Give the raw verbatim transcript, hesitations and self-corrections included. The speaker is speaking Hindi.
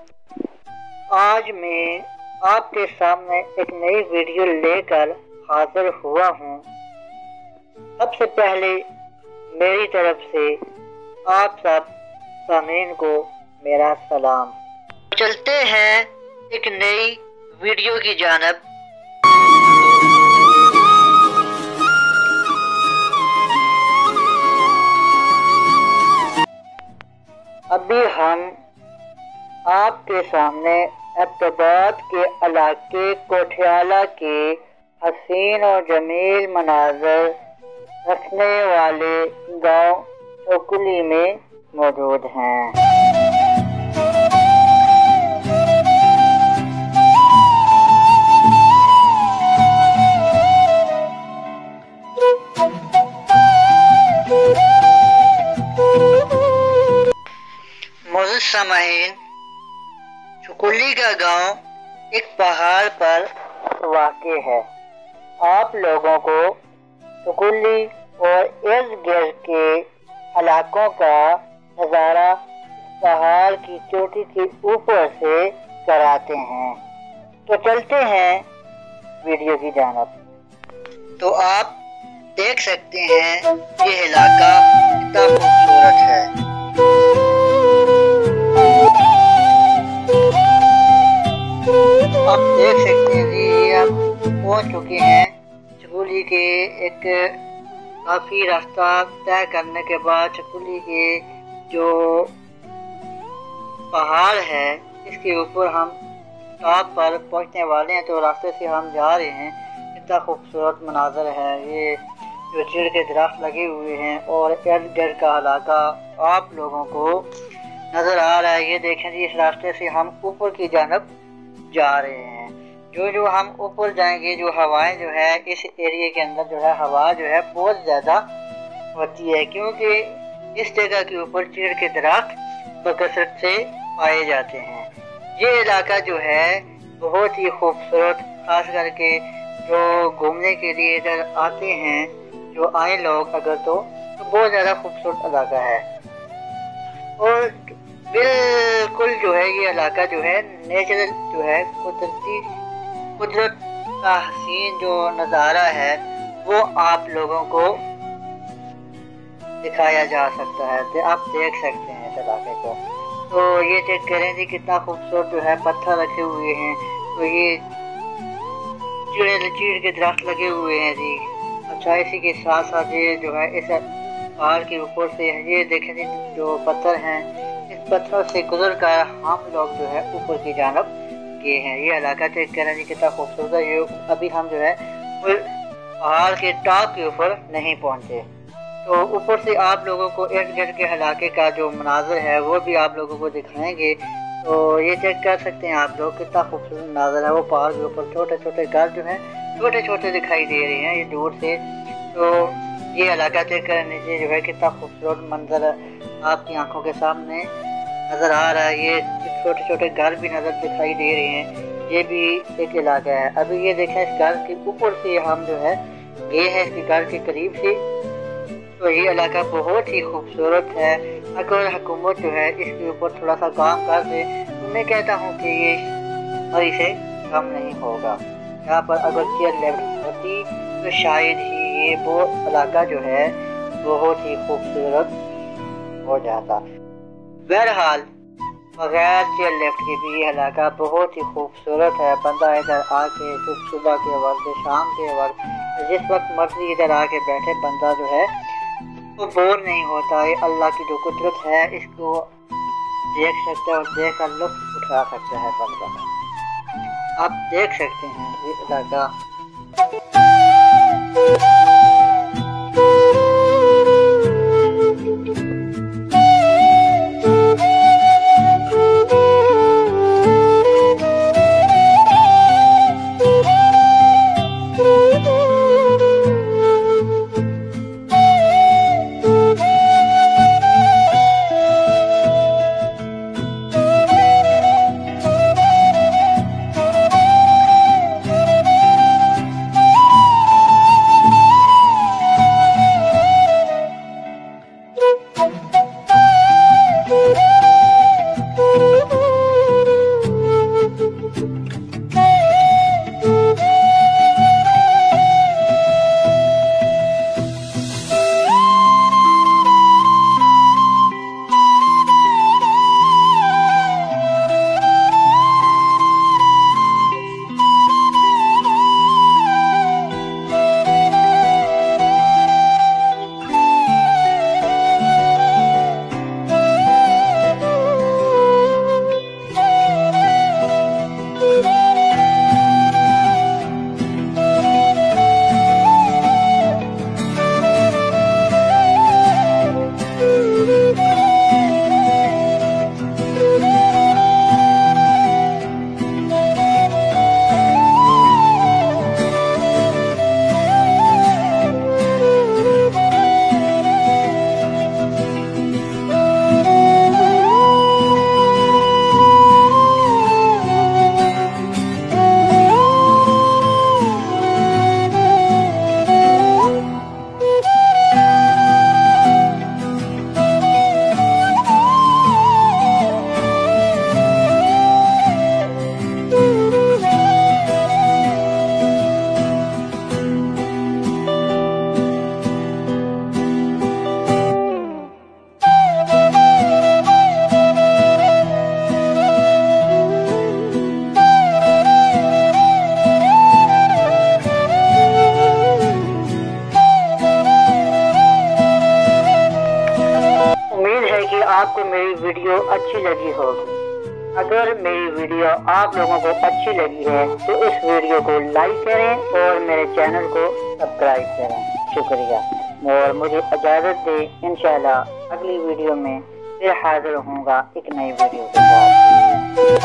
आज मैं आपके सामने एक नई वीडियो लेकर हाजिर हुआ हूँ। सबसे पहले मेरी तरफ से आप सब सामीन को मेरा सलाम। चलते हैं एक नई वीडियो की जानिब। अभी हम आपके सामने एबटाबाद के इलाके कोठियाला के हसीन और जमील मनाज़र रखने वाले गांव चोकुली में मौजूद हैं। मोअज़्ज़िज़ सामीन, चोकुली का गांव एक पहाड़ पर वाक़ई है। आप लोगों को चोकुली और इर्द गिर्द के इलाकों का नज़ारा पहाड़ की चोटी के ऊपर से कराते हैं। तो चलते हैं वीडियो की जानिब। तो आप देख सकते हैं ये इलाका कितना खूबसूरत है। आप देख सकते हैं जी, ये आप पहुंच चुके हैं चोकुली के एक काफ़ी रास्ता तय करने के बाद। चोकुली के जो पहाड़ है इसके ऊपर हम टॉप पर पहुंचने वाले हैं। तो रास्ते से हम जा रहे हैं। कितना खूबसूरत मनाज़र है। ये जो चीड़ के दरख्त लगे हुए हैं और इर्द गिर्द का इलाका आप लोगों को नज़र आ रहा है। ये देखें जी, इस रास्ते से हम ऊपर की जानिब जा रहे हैं। जो जो हम ऊपर जाएंगे, जो हवाएं जो है इस एरिया के अंदर जो है हवा जो है बहुत ज़्यादा होती है, क्योंकि इस जगह के ऊपर चीड़ के दरख्त बकसरत से पाए जाते हैं। ये इलाका जो है बहुत ही खूबसूरत, खास करके जो घूमने के लिए इधर आते हैं, जो आए लोग अगर तो, तो बहुत ज़्यादा खूबसूरत इलाका है। और बिल्कुल जो है ये इलाका जो है नेचुरल जो है कुदरती कुदरत का हसीन जो नज़ारा है वो आप लोगों को दिखाया जा सकता है। तो आप देख सकते हैं इस इलाके को। तो ये चेक करें जी, कितना खूबसूरत जो है पत्थर रखे हुए हैं। तो ये चीड़ चीड़ के दरख्त लगे हुए हैं जी। अच्छा, इसी के साथ साथ ये जो है इस पहाड़ के ऊपर से ये देखें जी, जो पत्थर हैं इस पत्थरों से गुजर कर हम लोग जो है ऊपर की जानिब गए हैं। ये इलाका चेक करें जी, कितना खूबसूरत है। ये अभी हम जो है पहाड़ के टॉप के ऊपर नहीं पहुंचे। तो ऊपर से आप लोगों को इर्द गिर्द के इलाके का जो मनाज़र है वो भी आप लोगों को दिखाएंगे। तो ये चेक कर सकते हैं आप लोग, कितना खूबसूरत मनाज़र है। वो पहाड़ के ऊपर छोटे छोटे घर जो हैं छोटे छोटे दिखाई दे रहे हैं ये दूर से। तो ये इलाका चेक करने से जो है कितना खूबसूरत मंजर आपकी आंखों के सामने नज़र आ रहा है। ये छोटे छोटे घर भी नज़र दिखाई दे रहे हैं। ये भी एक इलाका है। अभी ये देखें, इस घर के ऊपर से हम जो है गए हैं, इसके घर के करीब से। तो ये इलाका बहुत ही खूबसूरत है। अगर हुकूमत जो है इसके ऊपर थोड़ा सा काम कर दे तो मैं कहता हूँ कि ये मरी से कम नहीं होगा। यहाँ पर अगर चेयर लेवल होती तो शायद ही ये वो इलाका जो है बहुत ही खूबसूरत हो जाता। बहरहाल बगैर चेयर लिफ्ट के भी ये इलाका बहुत ही खूबसूरत है। बंदा इधर आके सुबह के वक्त, शाम के वक्त, जिस वक्त मर्जी इधर आके बैठे बंदा जो है वो बोर नहीं होता है। अल्लाह की जो कुदरत है इसको देख सकता है और देख कर लुत्फ उठा सकता है बंदा। आप देख सकते हैं ये इलाका। वीडियो अच्छी लगी होगी। अगर मेरी वीडियो आप लोगों को अच्छी लगी है तो इस वीडियो को लाइक करें और मेरे चैनल को सब्सक्राइब करें। शुक्रिया और मुझे इजाज़त दें। इंशाल्लाह अगली वीडियो में फिर हाजिर होऊंगा एक नई वीडियो के साथ।